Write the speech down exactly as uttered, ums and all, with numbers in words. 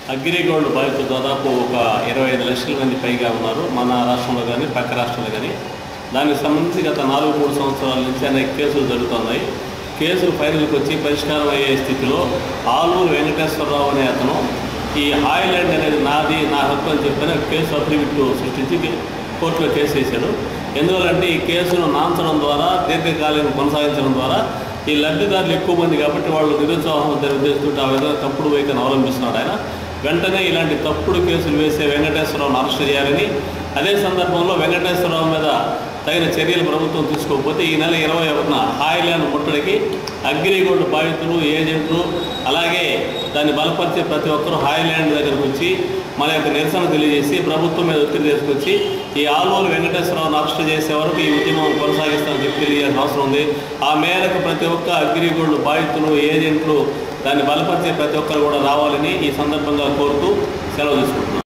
అగ్రిగోల్డ్ బాధితులు దాదాపు ఒక ఇరవై ఐదు లక్షల మంది పైగా ఉన్నారు మన రాష్ట్రంలో కానీ పక్క రాష్ట్రంలో కానీ. దానికి సంబంధించి గత నాలుగు మూడు సంవత్సరాల నుంచి అనేక కేసులు జరుగుతున్నాయి. కేసులు ఫైనల్కి వచ్చి పరిష్కారం అయ్యే స్థితిలో ఆలూరు వెంకటేశ్వరరావు అనే అతను ఈ హాయ్లాండ్ అనేది నాది నా హక్కు అని చెప్పిన కేసు అఫిడవిట్ సృష్టించి కోర్టులో కేసు వేశాడు. ఎందువల్లంటే ఈ కేసును నాంచడం ద్వారా దీర్ఘకాలం కొనసాగించడం ద్వారా ఈ లబ్ధిదారులు ఎక్కువ మంది కాబట్టి వాళ్ళు నిరుత్సాహం ఉద్దేశిస్తుంటే ఆ విధంగా తప్పుడు వైఖరిని అవలంబిస్తున్నాడు ఆయన. వెంటనే ఇలాంటి తప్పుడు కేసులు వేసే వెంకటేశ్వరరావును అరెస్ట్ చేయాలని, అదే సందర్భంలో వెంకటేశ్వరరావు మీద తగిన చర్యలు ప్రభుత్వం తీసుకోకపోతే ఈ నెల ఇరవై ఒకటిన హాయ్లాండ్ ముట్టడికి అగ్రిగోల్డ్ బాధితులు, ఏజెంట్లు, అలాగే దాన్ని బలపరిచే ప్రతి ఒక్కరూ హాయ్లాండ్ దగ్గరకు వచ్చి మన యొక్క నిరసన తెలియజేసి ప్రభుత్వం మీద ఒత్తిడి తీసుకొచ్చి ఈ ఆలూరు వెంకటేశ్వరరావును అరెస్ట్ చేసే వరకు ఈ ఉద్యమం కొనసాగిస్తామని చెప్పి తెలియాల్సిన అవసరం ఉంది. ఆ మేరకు ప్రతి ఒక్క అగ్రిగోల్డ్ బాధితులు, ఏజెంట్లు, దాన్ని బలపరిచే ప్రతి ఒక్కరు కూడా రావాలని ఈ సందర్భంగా కోరుతూ సెలవు తీసుకుంటున్నాను.